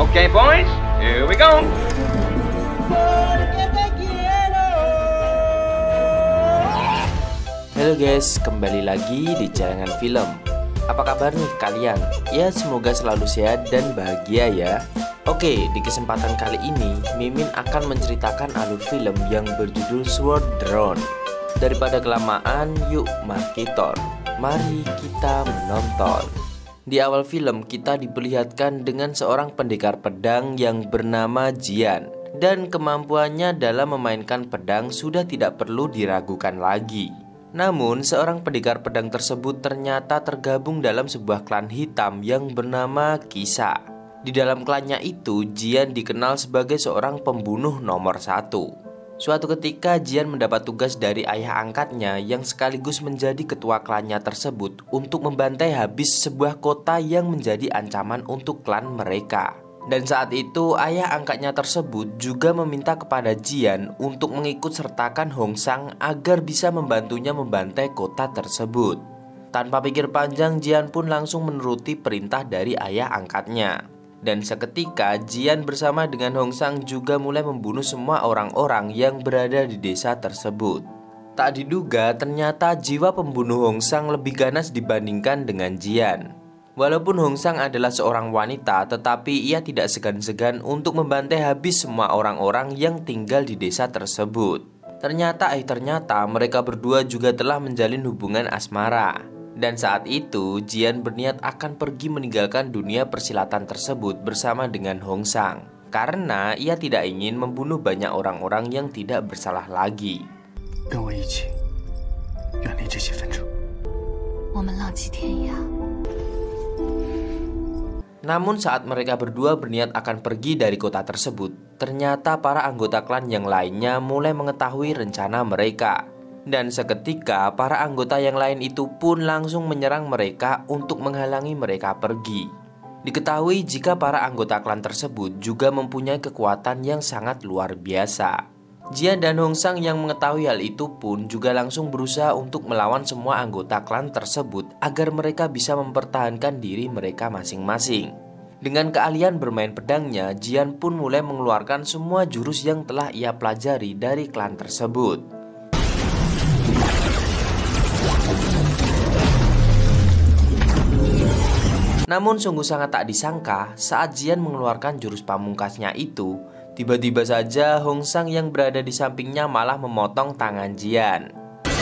Okay, boys, here we go. Halo guys, kembali lagi di Celengan Film. Apa kabar nih kalian? Ya semoga selalu sehat dan bahagia ya. Oke, di kesempatan kali ini Mimin akan menceritakan alur film yang berjudul Sword Drawn. Daripada kelamaan, yuk markiton. Mari kita menonton. Di awal film kita diperlihatkan dengan seorang pendekar pedang yang bernama Jian. Dan kemampuannya dalam memainkan pedang sudah tidak perlu diragukan lagi. Namun, seorang pendekar pedang tersebut ternyata tergabung dalam sebuah klan hitam yang bernama Kisa. Di dalam klannya itu, Jian dikenal sebagai seorang pembunuh nomor 1. Suatu ketika, Jian mendapat tugas dari ayah angkatnya yang sekaligus menjadi ketua klannya tersebut untuk membantai habis sebuah kota yang menjadi ancaman untuk klan mereka. Dan saat itu ayah angkatnya tersebut juga meminta kepada Jian untuk mengikut sertakan Hong Sang agar bisa membantunya membantai kota tersebut. Tanpa pikir panjang, Jian pun langsung menuruti perintah dari ayah angkatnya. Dan seketika Jian bersama dengan Hong Sang juga mulai membunuh semua orang-orang yang berada di desa tersebut. Tak diduga ternyata jiwa pembunuh Hong Sang lebih ganas dibandingkan dengan Jian. Walaupun Hong Sang adalah seorang wanita, tetapi ia tidak segan-segan untuk membantai habis semua orang-orang yang tinggal di desa tersebut. Ternyata mereka berdua juga telah menjalin hubungan asmara. Dan saat itu Jian berniat akan pergi meninggalkan dunia persilatan tersebut bersama dengan Hong Sang, karena ia tidak ingin membunuh banyak orang-orang yang tidak bersalah lagi. Namun saat mereka berdua berniat akan pergi dari kota tersebut, ternyata para anggota klan yang lainnya mulai mengetahui rencana mereka. Dan seketika para anggota yang lain itu pun langsung menyerang mereka untuk menghalangi mereka pergi. Diketahui jika para anggota klan tersebut juga mempunyai kekuatan yang sangat luar biasa. Jian dan Hong Sang yang mengetahui hal itu pun juga langsung berusaha untuk melawan semua anggota klan tersebut agar mereka bisa mempertahankan diri mereka masing-masing. Dengan keahlian bermain pedangnya, Jian pun mulai mengeluarkan semua jurus yang telah ia pelajari dari klan tersebut. Namun sungguh sangat tak disangka saat Jian mengeluarkan jurus pamungkasnya itu, tiba-tiba saja Hong Sang yang berada di sampingnya malah memotong tangan Jian.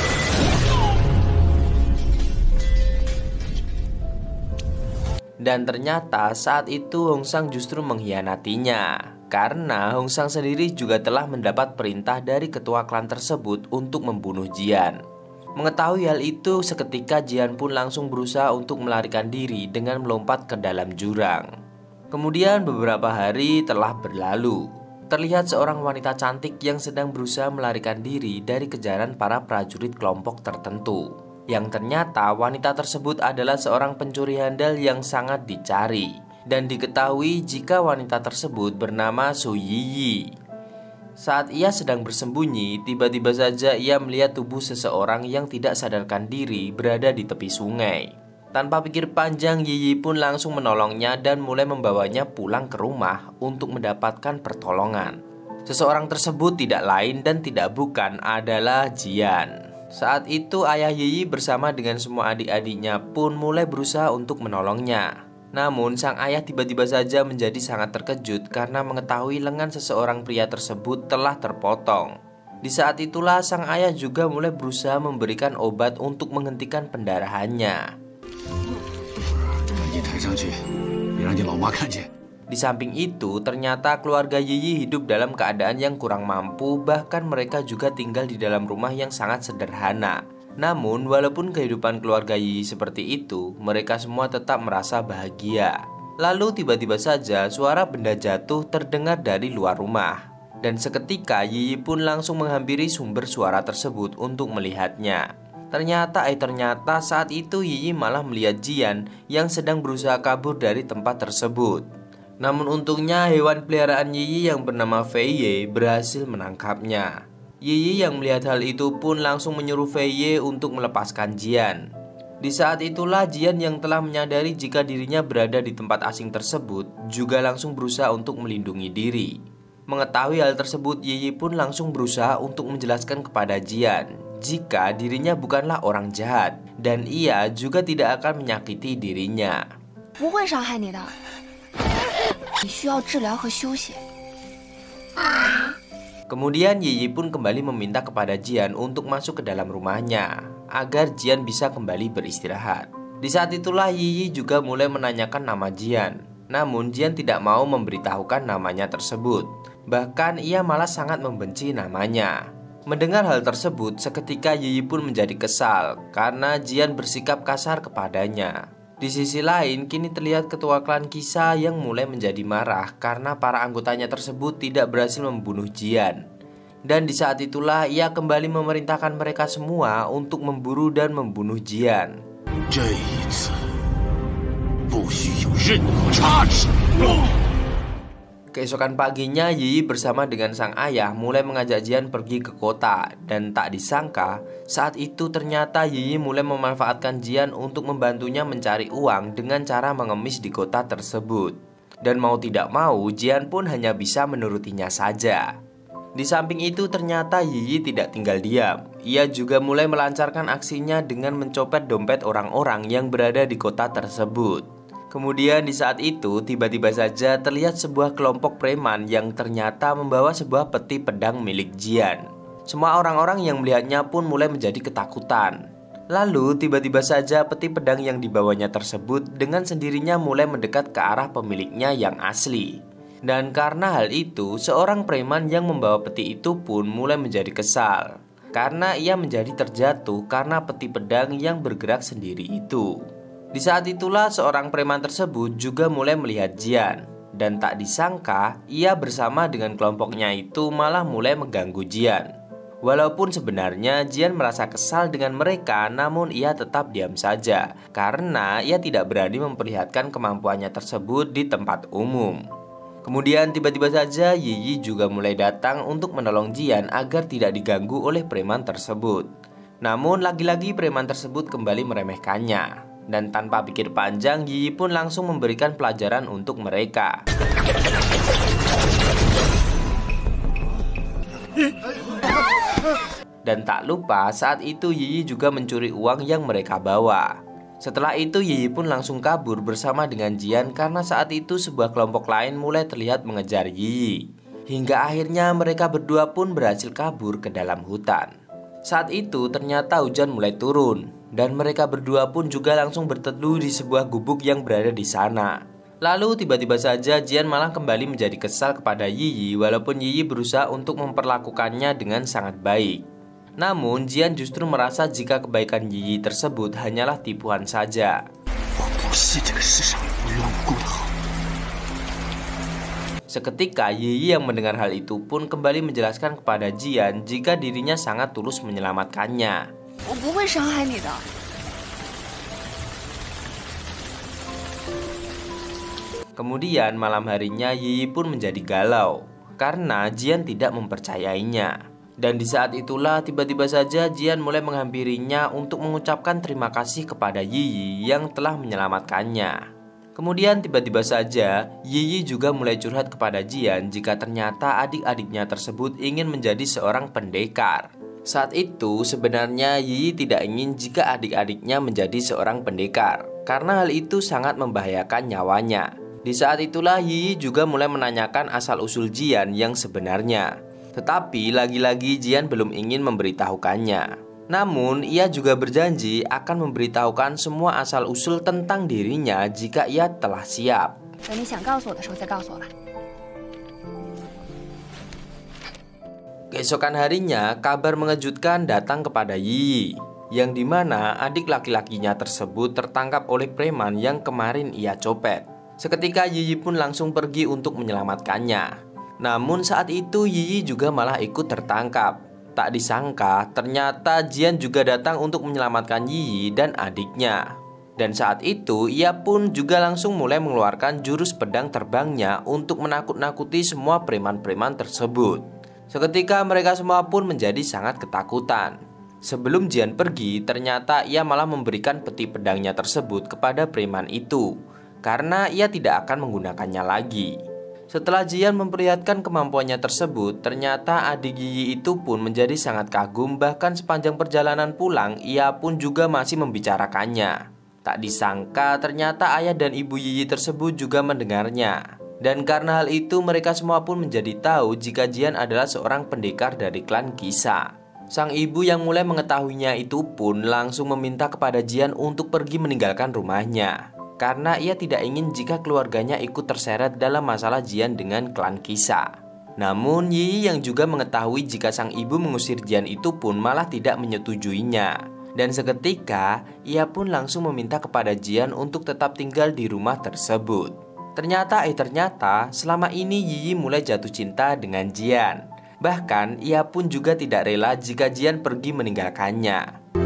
Dan ternyata saat itu Hong Sang justru mengkhianatinya, karena Hong Sang sendiri juga telah mendapat perintah dari ketua klan tersebut untuk membunuh Jian. Mengetahui hal itu, seketika Jian pun langsung berusaha untuk melarikan diri dengan melompat ke dalam jurang. Kemudian beberapa hari telah berlalu. Terlihat seorang wanita cantik yang sedang berusaha melarikan diri dari kejaran para prajurit kelompok tertentu. Yang ternyata wanita tersebut adalah seorang pencuri handal yang sangat dicari. Dan diketahui jika wanita tersebut bernama Su Yiyi. Saat ia sedang bersembunyi, tiba-tiba saja ia melihat tubuh seseorang yang tidak sadarkan diri berada di tepi sungai. Tanpa pikir panjang, Yiyi pun langsung menolongnya dan mulai membawanya pulang ke rumah untuk mendapatkan pertolongan. Seseorang tersebut tidak lain dan tidak bukan adalah Jian. Saat itu ayah Yiyi bersama dengan semua adik-adiknya pun mulai berusaha untuk menolongnya. Namun sang ayah tiba-tiba saja menjadi sangat terkejut karena mengetahui lengan seseorang pria tersebut telah terpotong. Di saat itulah sang ayah juga mulai berusaha memberikan obat untuk menghentikan pendarahannya. Di samping itu, ternyata keluarga Yiyi hidup dalam keadaan yang kurang mampu, bahkan mereka juga tinggal di dalam rumah yang sangat sederhana. Namun, walaupun kehidupan keluarga Yiyi seperti itu, mereka semua tetap merasa bahagia. Lalu tiba-tiba saja suara benda jatuh terdengar dari luar rumah. Dan seketika Yiyi pun langsung menghampiri sumber suara tersebut untuk melihatnya. Ternyata saat itu Yiyi malah melihat Jian yang sedang berusaha kabur dari tempat tersebut. Namun untungnya hewan peliharaan Yiyi yang bernama Fei Ye berhasil menangkapnya. Yiyi yang melihat hal itu pun langsung menyuruh Fei Ye untuk melepaskan Jian. Di saat itulah Jian yang telah menyadari jika dirinya berada di tempat asing tersebut juga langsung berusaha untuk melindungi diri. Mengetahui hal tersebut, Yi pun langsung berusaha untuk menjelaskan kepada Jian jika dirinya bukanlah orang jahat dan ia juga tidak akan menyakiti dirinya. Kemudian Yi pun kembali meminta kepada Jian untuk masuk ke dalam rumahnya agar Jian bisa kembali beristirahat. Di saat itulah Yi juga mulai menanyakan nama Jian. Namun Jian tidak mau memberitahukan namanya tersebut. Bahkan ia malah sangat membenci namanya. Mendengar hal tersebut, seketika Yi pun menjadi kesal karena Jian bersikap kasar kepadanya. Di sisi lain, kini terlihat ketua klan Qixia yang mulai menjadi marah karena para anggotanya tersebut tidak berhasil membunuh Jian. Dan di saat itulah ia kembali memerintahkan mereka semua untuk memburu dan membunuh Jian. Keesokan paginya, Yi bersama dengan sang ayah mulai mengajak Jian pergi ke kota. Dan tak disangka, saat itu ternyata Yi mulai memanfaatkan Jian untuk membantunya mencari uang dengan cara mengemis di kota tersebut. Dan mau tidak mau, Jian pun hanya bisa menurutinya saja. Di samping itu ternyata Yi tidak tinggal diam. Ia juga mulai melancarkan aksinya dengan mencopet dompet orang-orang yang berada di kota tersebut. Kemudian di saat itu tiba-tiba saja terlihat sebuah kelompok preman yang ternyata membawa sebuah peti pedang milik Jian. Semua orang-orang yang melihatnya pun mulai menjadi ketakutan. Lalu tiba-tiba saja peti pedang yang dibawanya tersebut dengan sendirinya mulai mendekat ke arah pemiliknya yang asli. Dan karena hal itu, seorang preman yang membawa peti itu pun mulai menjadi kesal karena ia menjadi terjatuh karena peti pedang yang bergerak sendiri itu. Di saat itulah seorang preman tersebut juga mulai melihat Jian. Dan tak disangka ia bersama dengan kelompoknya itu malah mulai mengganggu Jian. Walaupun sebenarnya Jian merasa kesal dengan mereka, namun ia tetap diam saja karena ia tidak berani memperlihatkan kemampuannya tersebut di tempat umum. Kemudian tiba-tiba saja Yi juga mulai datang untuk menolong Jian agar tidak diganggu oleh preman tersebut. Namun lagi-lagi preman tersebut kembali meremehkannya. Dan tanpa pikir panjang, Yi pun langsung memberikan pelajaran untuk mereka. Dan tak lupa saat itu Yi juga mencuri uang yang mereka bawa. Setelah itu Yi pun langsung kabur bersama dengan Jian karena saat itu sebuah kelompok lain mulai terlihat mengejar Yi. Hingga akhirnya mereka berdua pun berhasil kabur ke dalam hutan. Saat itu ternyata hujan mulai turun dan mereka berdua pun juga langsung berteduh di sebuah gubuk yang berada di sana. Lalu tiba-tiba saja Jian malah kembali menjadi kesal kepada Yi walaupun Yi berusaha untuk memperlakukannya dengan sangat baik. Namun Jian justru merasa jika kebaikan Yi tersebut hanyalah tipuan saja. Seketika Yi yang mendengar hal itu pun kembali menjelaskan kepada Jian jika dirinya sangat tulus menyelamatkannya. Kemudian malam harinya Yi pun menjadi galau karena Jian tidak mempercayainya. Dan di saat itulah tiba-tiba saja Jian mulai menghampirinya untuk mengucapkan terima kasih kepada Yi yang telah menyelamatkannya. Kemudian tiba-tiba saja Yi juga mulai curhat kepada Jian jika ternyata adik-adiknya tersebut ingin menjadi seorang pendekar. Saat itu sebenarnya Yi tidak ingin jika adik-adiknya menjadi seorang pendekar karena hal itu sangat membahayakan nyawanya. Di saat itulah Yi juga mulai menanyakan asal-usul Jian yang sebenarnya. Tetapi lagi-lagi Jian belum ingin memberitahukannya. Namun ia juga berjanji akan memberitahukan semua asal-usul tentang dirinya jika ia telah siap. Keesokan harinya kabar mengejutkan datang kepada Yi, yang dimana adik laki-lakinya tersebut tertangkap oleh preman yang kemarin ia copet. Seketika Yi pun langsung pergi untuk menyelamatkannya. Namun saat itu Yi juga malah ikut tertangkap. Tak disangka ternyata Jian juga datang untuk menyelamatkan Yi dan adiknya. Dan saat itu ia pun juga langsung mulai mengeluarkan jurus pedang terbangnya untuk menakut-nakuti semua preman-preman tersebut. Seketika mereka semua pun menjadi sangat ketakutan. Sebelum Jian pergi, ternyata ia malah memberikan peti pedangnya tersebut kepada preman itu, karena ia tidak akan menggunakannya lagi. Setelah Jian memperlihatkan kemampuannya tersebut, ternyata adik Yi itu pun menjadi sangat kagum. Bahkan sepanjang perjalanan pulang, ia pun juga masih membicarakannya. Tak disangka ternyata ayah dan ibu Yi tersebut juga mendengarnya. Dan karena hal itu mereka semua pun menjadi tahu jika Jian adalah seorang pendekar dari klan Kisa. Sang ibu yang mulai mengetahuinya itu pun langsung meminta kepada Jian untuk pergi meninggalkan rumahnya, karena ia tidak ingin jika keluarganya ikut terseret dalam masalah Jian dengan klan Kisa. Namun Yi yang juga mengetahui jika sang ibu mengusir Jian itu pun malah tidak menyetujuinya. Dan seketika ia pun langsung meminta kepada Jian untuk tetap tinggal di rumah tersebut. Ternyata selama ini Yi mulai jatuh cinta dengan Jian. Bahkan ia pun juga tidak rela jika Jian pergi meninggalkannya.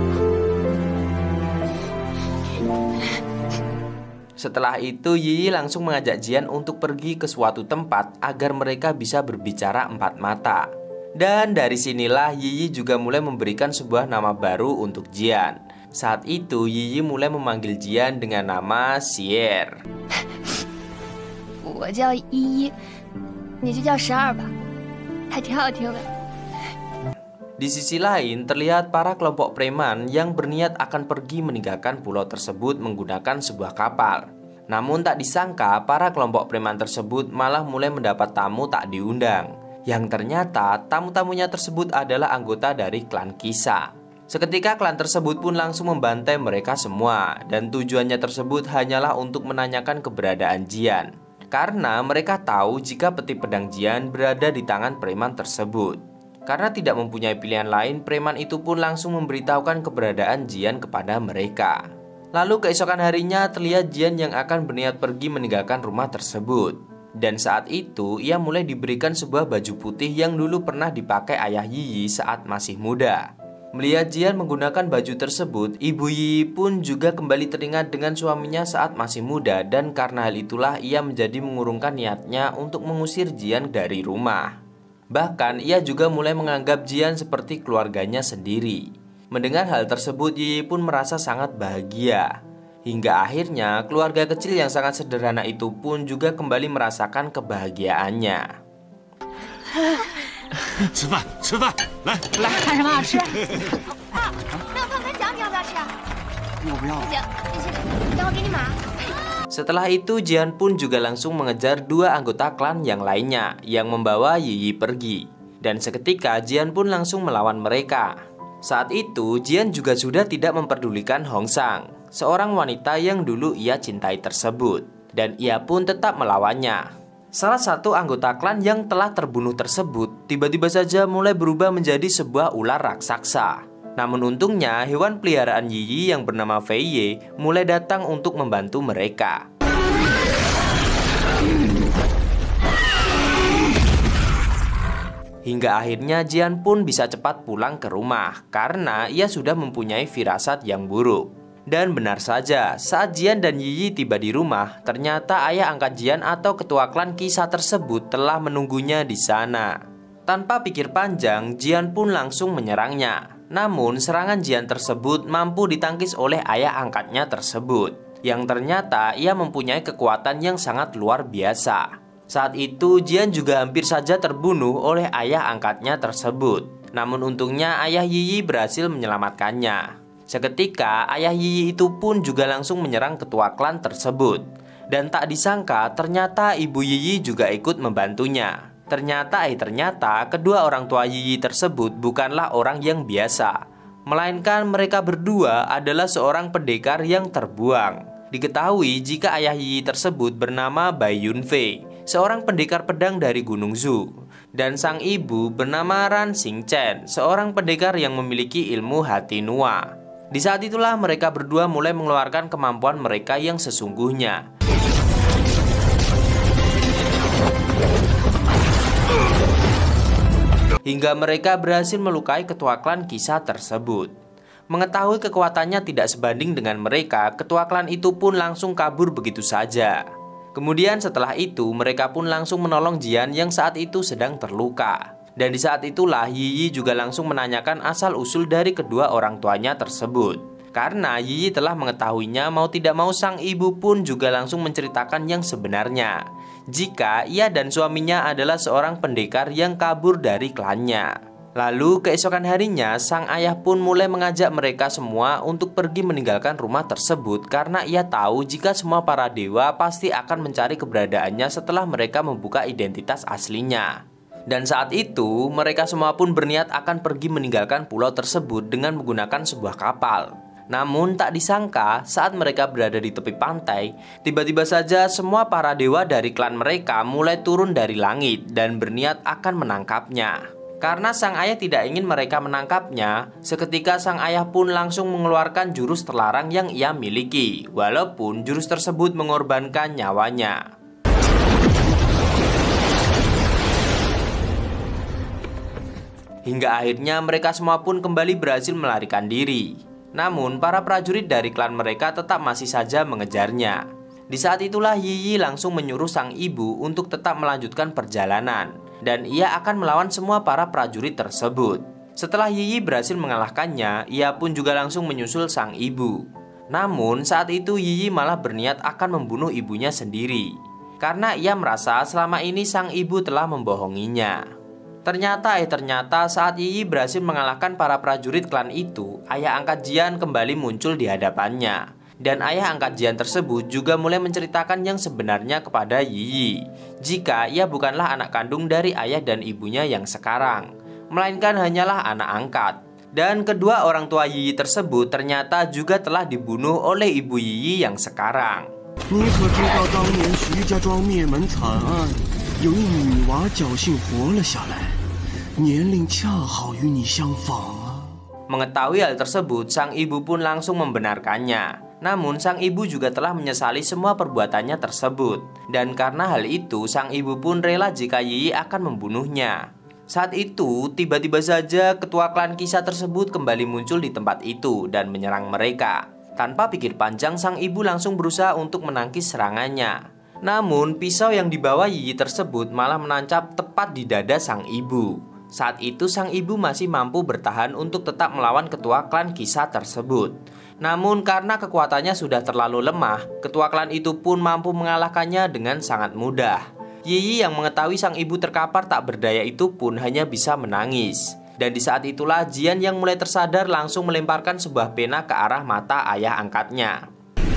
Setelah itu Yi langsung mengajak Jian untuk pergi ke suatu tempat agar mereka bisa berbicara empat mata. Dan dari sinilah Yi juga mulai memberikan sebuah nama baru untuk Jian. Saat itu Yi mulai memanggil Jian dengan nama Xier. 我叫依依，你就叫12吧，还挺好听的。 Di sisi lain, terlihat para kelompok preman yang berniat akan pergi meninggalkan pulau tersebut menggunakan sebuah kapal. Namun tak disangka, para kelompok preman tersebut malah mulai mendapat tamu tak diundang. Yang ternyata tamu-tamunya tersebut adalah anggota dari klan Kisa. Seketika klan tersebut pun langsung membantai mereka semua. Dan tujuannya tersebut hanyalah untuk menanyakan keberadaan Jian, karena mereka tahu jika peti pedang Jian berada di tangan preman tersebut. Karena tidak mempunyai pilihan lain, preman itu pun langsung memberitahukan keberadaan Jian kepada mereka. Lalu keesokan harinya terlihat Jian yang akan berniat pergi meninggalkan rumah tersebut. Dan saat itu ia mulai diberikan sebuah baju putih yang dulu pernah dipakai ayah Yi saat masih muda. Melihat Jian menggunakan baju tersebut, ibu Yi pun juga kembali teringat dengan suaminya saat masih muda. Dan karena hal itulah ia menjadi mengurungkan niatnya untuk mengusir Jian dari rumah. Bahkan ia juga mulai menganggap Jian seperti keluarganya sendiri. Mendengar hal tersebut, Yi pun merasa sangat bahagia. Hingga akhirnya keluarga kecil yang sangat sederhana itu pun juga kembali merasakan kebahagiaannya. 吃饭，吃饭，来来， 看什么好吃？爸，那个饭跟饺你要不要吃啊？ 我不要不。行，你先吃，等我给你买。 Setelah itu Jian pun juga langsung mengejar dua anggota klan yang lainnya yang membawa Yi pergi. Dan seketika Jian pun langsung melawan mereka. Saat itu Jian juga sudah tidak memperdulikan Hong Sang, seorang wanita yang dulu ia cintai tersebut. Dan ia pun tetap melawannya. Salah satu anggota klan yang telah terbunuh tersebut tiba-tiba saja mulai berubah menjadi sebuah ular raksasa. Namun untungnya hewan peliharaan Yi yang bernama Fei Ye mulai datang untuk membantu mereka. Hingga akhirnya Jian pun bisa cepat pulang ke rumah karena ia sudah mempunyai firasat yang buruk. Dan benar saja, saat Jian dan Yi tiba di rumah, ternyata ayah angkat Jian atau ketua klan Kisa tersebut telah menunggunya di sana. Tanpa pikir panjang, Jian pun langsung menyerangnya. Namun serangan Jian tersebut mampu ditangkis oleh ayah angkatnya tersebut, yang ternyata ia mempunyai kekuatan yang sangat luar biasa. Saat itu Jian juga hampir saja terbunuh oleh ayah angkatnya tersebut. Namun untungnya ayah Yi berhasil menyelamatkannya. Seketika ayah Yi itu pun juga langsung menyerang ketua klan tersebut. Dan tak disangka ternyata ibu Yi juga ikut membantunya. Ternyata kedua orang tua Yi tersebut bukanlah orang yang biasa, melainkan mereka berdua adalah seorang pendekar yang terbuang. Diketahui jika ayah Yi tersebut bernama Bai Yunfei, seorang pendekar pedang dari Gunung Zhu. Dan sang ibu bernama Ran Xingchen, seorang pendekar yang memiliki ilmu hati Nua. Di saat itulah mereka berdua mulai mengeluarkan kemampuan mereka yang sesungguhnya. Hingga mereka berhasil melukai ketua klan Kisa tersebut. Mengetahui kekuatannya tidak sebanding dengan mereka, ketua klan itu pun langsung kabur begitu saja. Kemudian setelah itu mereka pun langsung menolong Jian yang saat itu sedang terluka. Dan di saat itulah Yiyi juga langsung menanyakan asal-usul dari kedua orang tuanya tersebut. Karena Yiyi telah mengetahuinya, mau tidak mau sang ibu pun juga langsung menceritakan yang sebenarnya. Jika ia dan suaminya adalah seorang pendekar yang kabur dari klannya. Lalu keesokan harinya sang ayah pun mulai mengajak mereka semua untuk pergi meninggalkan rumah tersebut. Karena ia tahu jika semua para dewa pasti akan mencari keberadaannya setelah mereka membuka identitas aslinya. Dan saat itu mereka semua pun berniat akan pergi meninggalkan pulau tersebut dengan menggunakan sebuah kapal. Namun tak disangka saat mereka berada di tepi pantai, tiba-tiba saja semua para dewa dari klan mereka mulai turun dari langit dan berniat akan menangkapnya. Karena sang ayah tidak ingin mereka menangkapnya, seketika sang ayah pun langsung mengeluarkan jurus terlarang yang ia miliki, walaupun jurus tersebut mengorbankan nyawanya. Hingga akhirnya mereka semua pun kembali berhasil melarikan diri. Namun para prajurit dari klan mereka tetap masih saja mengejarnya. Di saat itulah Yiyi langsung menyuruh sang ibu untuk tetap melanjutkan perjalanan. Dan ia akan melawan semua para prajurit tersebut. Setelah Yiyi berhasil mengalahkannya, ia pun juga langsung menyusul sang ibu. Namun saat itu Yiyi malah berniat akan membunuh ibunya sendiri. Karena ia merasa selama ini sang ibu telah membohonginya. Ternyata saat Yiyi berhasil mengalahkan para prajurit klan itu, ayah angkat Jian kembali muncul di hadapannya. Dan ayah angkat Jian tersebut juga mulai menceritakan yang sebenarnya kepada Yiyi. Jika ia bukanlah anak kandung dari ayah dan ibunya yang sekarang, melainkan hanyalah anak angkat. Dan kedua orang tua Yiyi tersebut ternyata juga telah dibunuh oleh ibu Yiyi yang sekarang. Mengetahui hal tersebut, sang ibu pun langsung membenarkannya. Namun sang ibu juga telah menyesali semua perbuatannya tersebut. Dan karena hal itu, sang ibu pun rela jika Yiyi akan membunuhnya. Saat itu, tiba-tiba saja ketua klan Kisah tersebut kembali muncul di tempat itu dan menyerang mereka. Tanpa pikir panjang, sang ibu langsung berusaha untuk menangkis serangannya. Namun pisau yang dibawa Yiyi tersebut malah menancap tepat di dada sang ibu. Saat itu sang ibu masih mampu bertahan untuk tetap melawan ketua klan Kisah tersebut. Namun karena kekuatannya sudah terlalu lemah, ketua klan itu pun mampu mengalahkannya dengan sangat mudah. Yiyi yang mengetahui sang ibu terkapar tak berdaya itu pun hanya bisa menangis. Dan di saat itulah Jian yang mulai tersadar langsung melemparkan sebuah pena ke arah mata ayah angkatnya.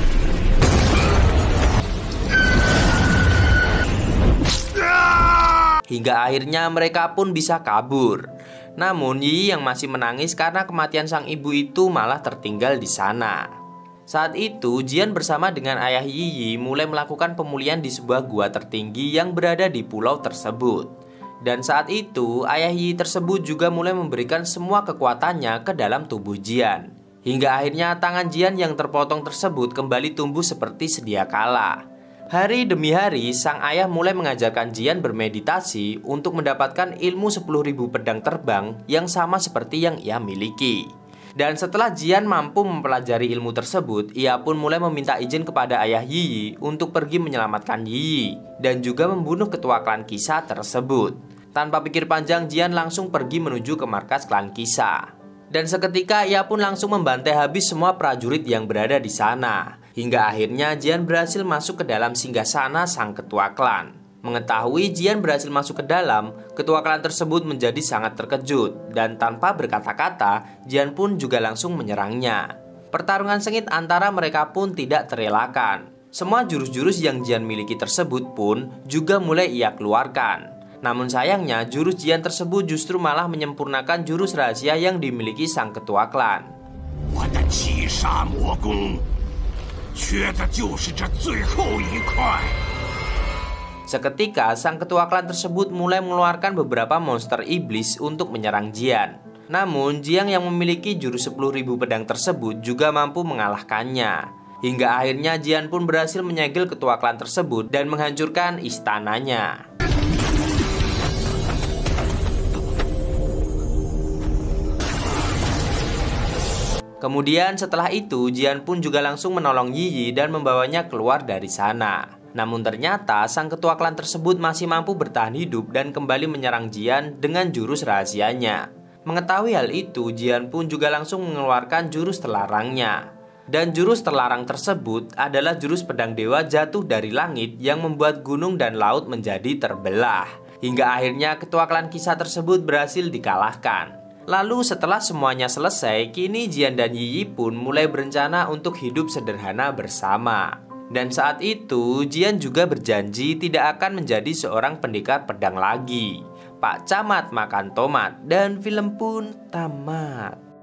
Hingga akhirnya mereka pun bisa kabur. Namun Yiyi yang masih menangis karena kematian sang ibu itu malah tertinggal di sana. Saat itu Jian bersama dengan ayah Yiyi mulai melakukan pemulihan di sebuah gua tertinggi yang berada di pulau tersebut. Dan saat itu ayah Yiyi tersebut juga mulai memberikan semua kekuatannya ke dalam tubuh Jian. Hingga akhirnya tangan Jian yang terpotong tersebut kembali tumbuh seperti sedia kala. Hari demi hari, sang ayah mulai mengajarkan Jian bermeditasi untuk mendapatkan ilmu 10.000 pedang terbang yang sama seperti yang ia miliki. Dan setelah Jian mampu mempelajari ilmu tersebut, ia pun mulai meminta izin kepada ayah Yiyi untuk pergi menyelamatkan Yiyi dan juga membunuh ketua klan Kisah tersebut. Tanpa pikir panjang, Jian langsung pergi menuju ke markas klan Kisah. Dan seketika ia pun langsung membantai habis semua prajurit yang berada di sana. Hingga akhirnya Jian berhasil masuk ke dalam singgasana sang ketua klan. Mengetahui Jian berhasil masuk ke dalam, ketua klan tersebut menjadi sangat terkejut. Dan tanpa berkata-kata, Jian pun juga langsung menyerangnya. Pertarungan sengit antara mereka pun tidak terelakkan. Semua jurus-jurus yang Jian miliki tersebut pun juga mulai ia keluarkan. Namun sayangnya jurus Jian tersebut justru malah menyempurnakan jurus rahasia yang dimiliki sang ketua klan. Seketika sang ketua klan tersebut mulai mengeluarkan beberapa monster iblis untuk menyerang Jian. Namun Jian yang memiliki jurus 10.000 pedang tersebut juga mampu mengalahkannya. Hingga akhirnya Jian pun berhasil menyegel ketua klan tersebut dan menghancurkan istananya. Kemudian setelah itu Jian pun juga langsung menolong Yiyi dan membawanya keluar dari sana. Namun ternyata sang ketua klan tersebut masih mampu bertahan hidup dan kembali menyerang Jian dengan jurus rahasianya. Mengetahui hal itu, Jian pun juga langsung mengeluarkan jurus terlarangnya. Dan jurus terlarang tersebut adalah jurus pedang dewa jatuh dari langit yang membuat gunung dan laut menjadi terbelah. Hingga akhirnya ketua klan kisah tersebut berhasil dikalahkan. Lalu setelah semuanya selesai, kini Jian dan Yi Yi pun mulai berencana untuk hidup sederhana bersama. Dan saat itu Jian juga berjanji tidak akan menjadi seorang pendekar pedang lagi. Pak Camat makan tomat dan film pun tamat.